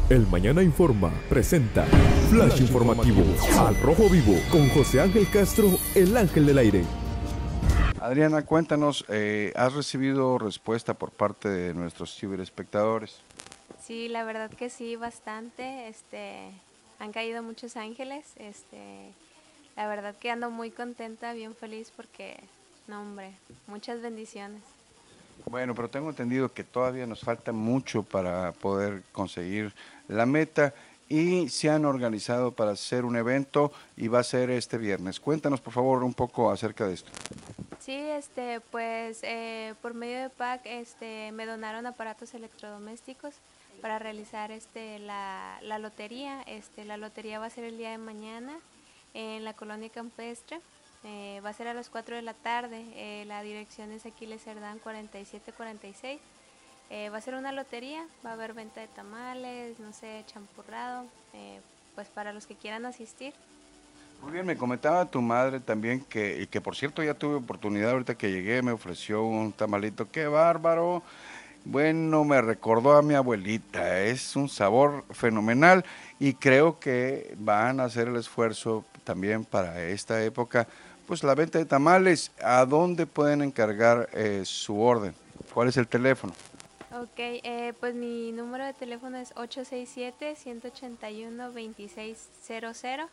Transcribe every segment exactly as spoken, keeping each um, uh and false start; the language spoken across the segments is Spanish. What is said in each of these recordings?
El Mañana Informa presenta Flash Informativo al Rojo Vivo con José Ángel Castro, el ángel del aire. Adriana, cuéntanos, eh, ¿has recibido respuesta por parte de nuestros ciberespectadores? Sí, la verdad que sí, bastante. Este, han caído muchos ángeles. Este, la verdad que ando muy contenta, bien feliz porque, no hombre, muchas bendiciones. Bueno, pero tengo entendido que todavía nos falta mucho para poder conseguir la meta y se han organizado para hacer un evento y va a ser este viernes. Cuéntanos, por favor, un poco acerca de esto. Sí, este, pues eh, por medio de P A C, este, me donaron aparatos electrodomésticos para realizar este la, la lotería. Este, la lotería va a ser el día de mañana en la colonia campestre. Eh, va a ser a las cuatro de la tarde. Eh, la dirección es Aquiles Cerdán cuarenta y siete cuarenta y seis. Eh, va a ser una lotería, va a haber venta de tamales, no sé, champurrado, eh, pues para los que quieran asistir. Muy bien, me comentaba tu madre también que, y que por cierto ya tuve oportunidad ahorita que llegué, me ofreció un tamalito, qué bárbaro. Bueno, me recordó a mi abuelita, es un sabor fenomenal y creo que van a hacer el esfuerzo también para esta época, pues la venta de tamales. ¿A dónde pueden encargar eh, su orden? ¿Cuál es el teléfono? Ok, eh, pues mi número de teléfono es ocho seis siete, uno ocho uno, dos seis cero cero.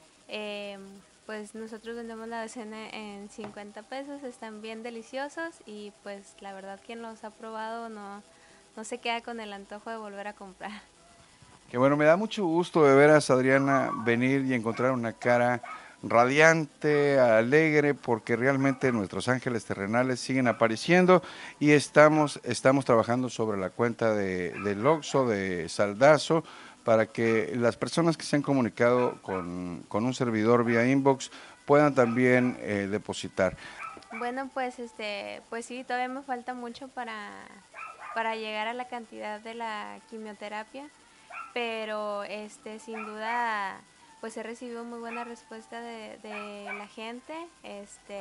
Eh, pues nosotros vendemos la docena en cincuenta pesos, están bien deliciosos y pues la verdad quien los ha probado no, no se queda con el antojo de volver a comprar. Que bueno, me da mucho gusto de veras, Adriana, venir y encontrar una cara radiante, alegre, porque realmente nuestros ángeles terrenales siguen apareciendo y estamos, estamos trabajando sobre la cuenta de, del Oxxo, de Saldazo, para que las personas que se han comunicado con, con un servidor vía inbox puedan también eh, depositar. Bueno, pues este, pues sí, todavía me falta mucho para, para llegar a la cantidad de la quimioterapia, pero este, sin duda, pues he recibido muy buena respuesta de, de la gente. Este,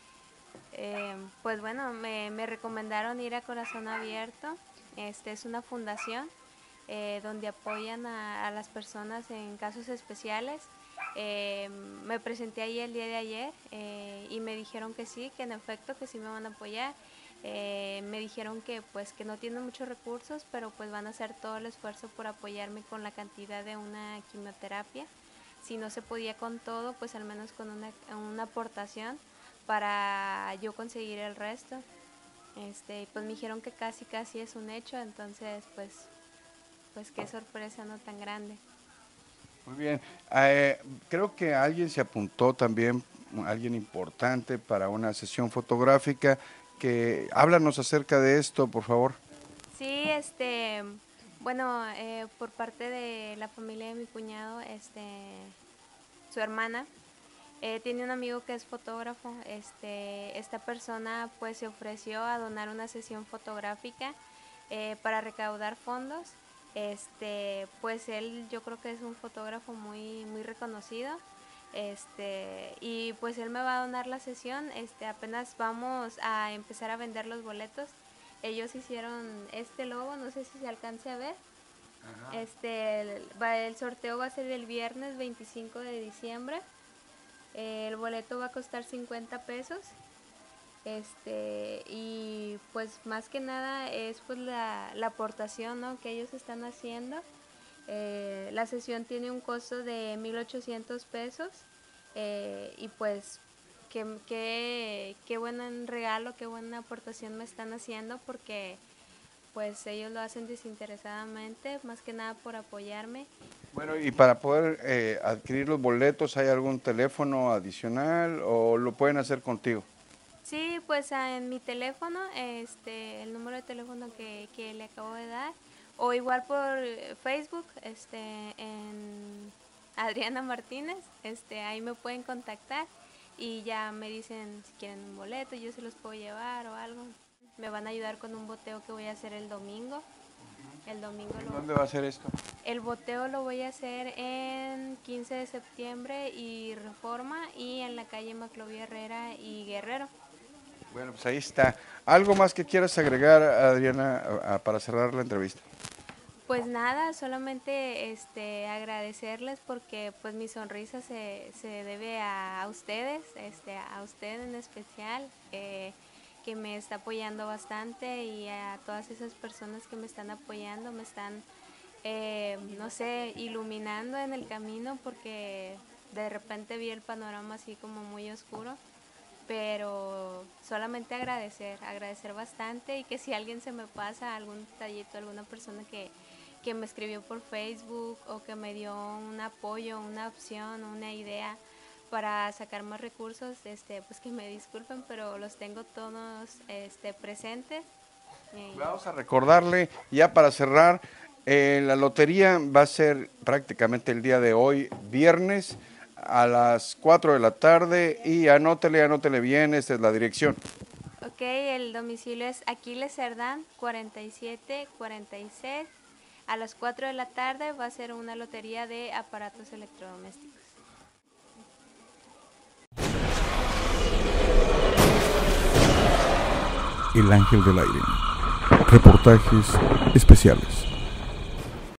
eh, pues bueno, me, me recomendaron ir a Corazón Abierto. Este es una fundación eh, donde apoyan a, a las personas en casos especiales. Eh, me presenté ahí el día de ayer eh, y me dijeron que sí, que en efecto que sí me van a apoyar. Eh, me dijeron que pues que no tienen muchos recursos, pero pues van a hacer todo el esfuerzo por apoyarme con la cantidad de una quimioterapia. Si no se podía con todo, pues al menos con una, una aportación para yo conseguir el resto. Este, pues me dijeron que casi casi es un hecho, entonces pues pues qué sorpresa no tan grande. Muy bien, eh, creo que alguien se apuntó también, alguien importante para una sesión fotográfica, que háblanos acerca de esto, por favor. Sí, este, bueno, eh, por parte de la familia de mi cuñado, este, su hermana, eh, tiene un amigo que es fotógrafo. Este, esta persona pues se ofreció a donar una sesión fotográfica eh, para recaudar fondos. Este, pues él yo creo que es un fotógrafo muy, muy reconocido. Este, y pues él me va a donar la sesión. Este, apenas vamos a empezar a vender los boletos. Ellos hicieron este logo, no sé si se alcance a ver. Ajá. Este, el, va, el sorteo va a ser el viernes veinticinco de diciembre. Eh, el boleto va a costar cincuenta pesos. Este, y pues más que nada es pues la, la aportación, ¿no?, que ellos están haciendo. Eh, la sesión tiene un costo de mil ochocientos pesos eh, y pues qué, qué, qué buen regalo, qué buena aportación me están haciendo, porque pues ellos lo hacen desinteresadamente, más que nada por apoyarme. Bueno, y para poder eh, adquirir los boletos, ¿hay algún teléfono adicional o lo pueden hacer contigo? Sí, pues en mi teléfono, este, el número de teléfono que, que le acabo de dar, o igual por Facebook, este, en Adriana Martínez, este, ahí me pueden contactar y ya me dicen si quieren un boleto, yo se los puedo llevar o algo. Me van a ayudar con un boteo que voy a hacer el domingo. El domingo ¿En lo, dónde va a ser esto? El boteo lo voy a hacer en quince de septiembre y Reforma, y en la calle Maclovia Herrera y Guerrero. Bueno, pues ahí está. ¿Algo más que quieras agregar, Adriana, a- a- para cerrar la entrevista? Pues nada, solamente este, agradecerles porque pues mi sonrisa se, se debe a, a ustedes, este, a usted en especial, eh, que me está apoyando bastante, y a todas esas personas que me están apoyando, me están, eh, no sé, iluminando en el camino, porque de repente vi el panorama así como muy oscuro. Pero solamente agradecer, agradecer bastante, y que si alguien se me pasa, algún detallito, alguna persona que, que me escribió por Facebook o que me dio un apoyo, una opción, una idea para sacar más recursos, este, pues que me disculpen, pero los tengo todos este, presentes. Vamos a recordarle, ya para cerrar, eh, la lotería va a ser prácticamente el día de hoy, viernes, a las cuatro de la tarde, y anótele, anótele bien, esta es la dirección. Ok, el domicilio es Aquiles Cerdán, cuarenta y siete cuarenta y seis. A las cuatro de la tarde va a ser una lotería de aparatos electrodomésticos. El Ángel del Aire. Reportajes especiales.